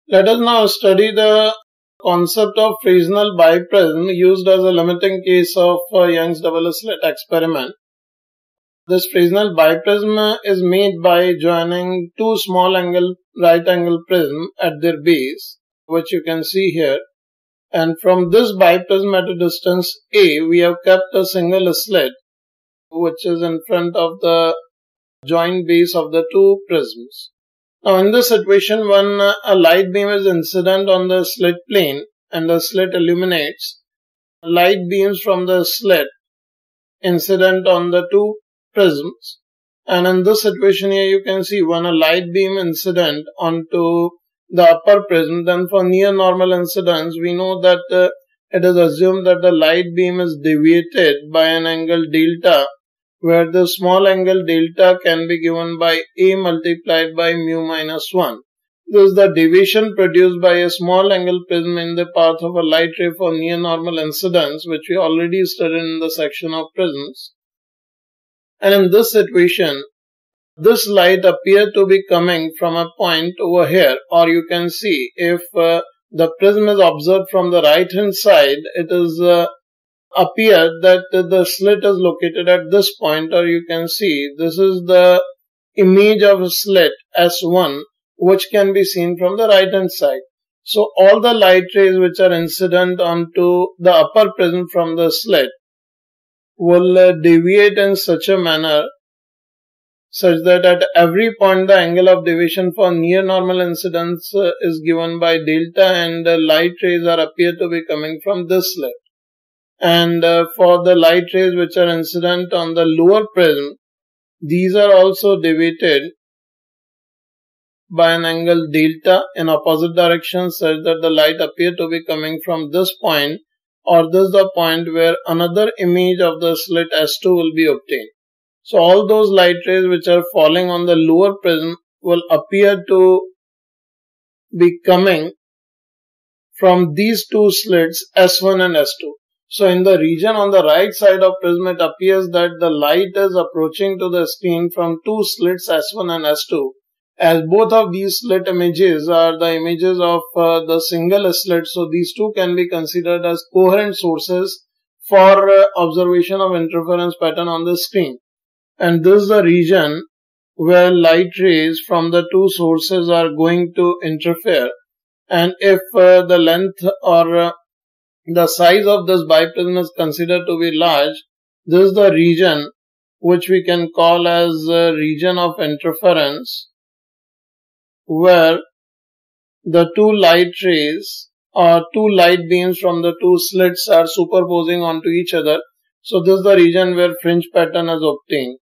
Let us now study the concept of Fresnal biprism used as a limiting case of Young's double slit experiment. This Fresnal biprism is made by joining two small angle right angle prism at their base, which you can see here. And from this biprism at a distance A, we have kept a single slit, which is in front of the joint base of the two prisms. Now in this situation, when a light beam is incident on the slit plane and the slit illuminates, light beams from the slit incident on the two prisms. And in this situation here you can see when a light beam incident onto the upper prism, then for near normal incidence we know that it is assumed that the light beam is deviated by an angle delta, where the small angle delta can be given by A multiplied by mu minus 1. This is the deviation produced by a small angle prism in the path of a light ray for near normal incidence, which we already studied in the section of prisms. And in this situation, this light appears to be coming from a point over here, or you can see if the prism is observed from the right hand side, it is appear that the slit is located at this point, or you can see this is the image of a slit S1 which can be seen from the right hand side. So all the light rays which are incident onto the upper prism from the slit will deviate in such a manner such that at every point the angle of deviation for near normal incidence is given by delta, and light rays are appear to be coming from this slit. And for the light rays which are incident on the lower prism, these are also deviated by an angle delta in opposite direction, such that the light appear to be coming from this point, or this is the point where another image of the slit S2 will be obtained. So all those light rays which are falling on the lower prism will appear to be coming from these two slits S1 and S2. So in the region on the right side of prism, it appears that the light is approaching to the screen from two slits S1 and S2. As both of these slit images are the images of the single slit, so these two can be considered as coherent sources for observation of interference pattern on the screen. And this is the region where light rays from the two sources are going to interfere. And if the length or the size of this biprism is considered to be large, this is the region which we can call as region of interference, where the two light rays or two light beams from the two slits are superposing onto each other. So this is the region where fringe pattern is obtained.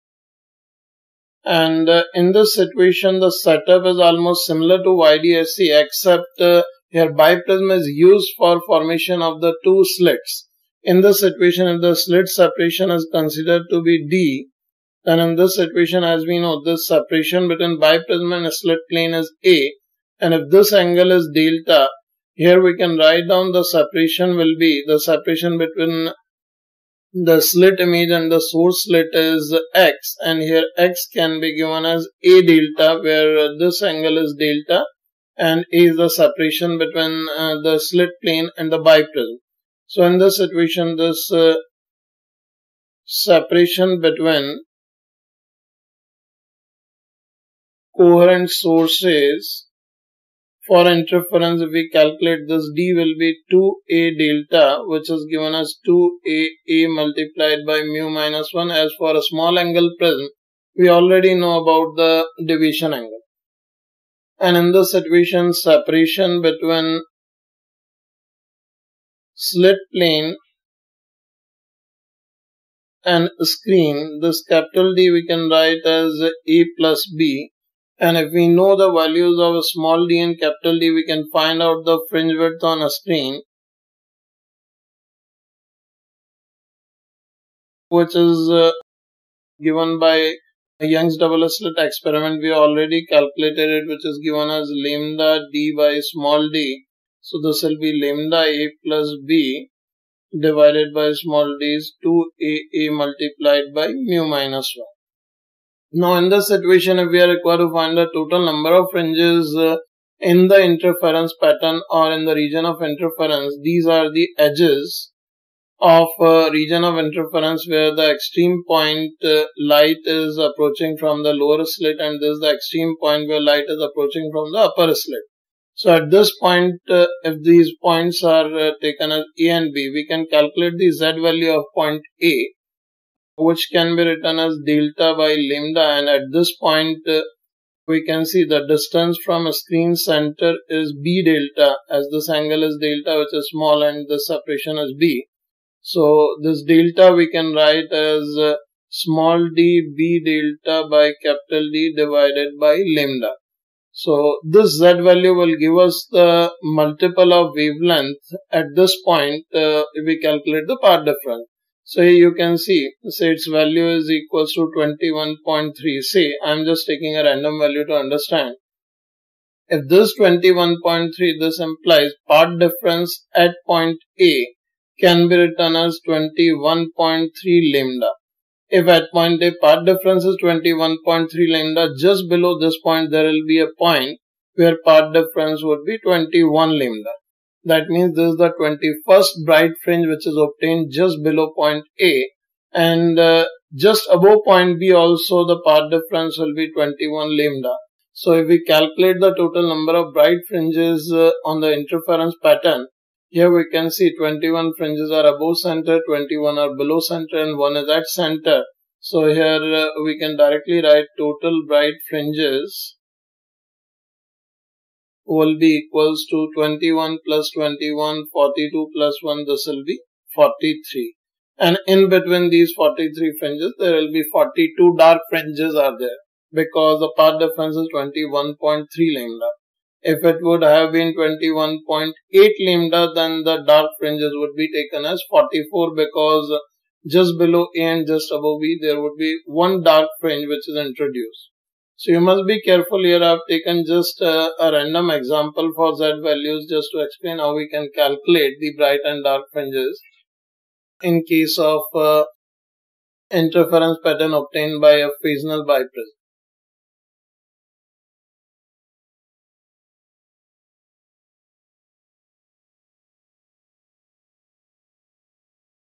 And in this situation, the setup is almost similar to YDSE, except here biprism is used for formation of the two slits. In this situation, if the slit separation is considered to be D, then in this situation, as we know, this separation between biprism and slit plane is A. And if this angle is delta, here we can write down the separation will be, the separation between the slit image and the source slit is X, and here X can be given as A delta, where this angle is delta, and A is the separation between the slit plane and the biprism. So in this situation, this separation between coherent sources for interference, if we calculate this, D will be 2A delta, which is given as 2A multiplied by mu minus 1. As for a small angle prism, we already know about the deviation angle. And in this situation, separation between slit plane and screen, this capital D we can write as A plus B. And if we know the values of small d and capital D, we can find out the fringe width on a screen, which is given by Young's double slit experiment. We already calculated it, which is given as lambda d by small d. So this will be lambda A plus B divided by small d is 2AA multiplied by mu minus 1. Now in this situation, if we are required to find the total number of fringes in the interference pattern or in the region of interference, these are the edges of region of interference where the extreme point light is approaching from the lower slit, and this is the extreme point where light is approaching from the upper slit. So at this point, if these points are taken as A and B, we can calculate the Z value of point A, which can be written as delta by lambda, and at this point we can see the distance from a screen center is B delta, as this angle is delta, which is small, and the separation is B. So this delta we can write as small d B delta by capital D divided by lambda. So this Z value will give us the multiple of wavelength at this point if we calculate the path difference. So here you can see, say its value is equals to 21.3. Say I'm just taking a random value to understand. If this 21.3, this implies path difference at point A can be written as 21.3 lambda. If at point A path difference is 21.3 lambda, just below this point there will be a point where path difference would be 21 lambda. That means this is the 21st bright fringe which is obtained just below point A, and just above point B also the path difference will be 21 lambda. So if we calculate the total number of bright fringes on the interference pattern, here we can see 21 fringes are above center, 21 are below center, and 1 is at center. So here we can directly write total bright fringes will be equals to 21 plus 21, 42 plus 1, this will be 43. And in between these 43 fringes, there will be 42 dark fringes are there, because the path difference is 21.3 lambda. If it would have been 21.8 lambda, then the dark fringes would be taken as 44, because just below A and just above B, there would be one dark fringe which is introduced. So you must be careful here. I have taken just a random example for Z values just to explain how we can calculate the bright and dark fringes in case of interference pattern obtained by a Fresnal biprism.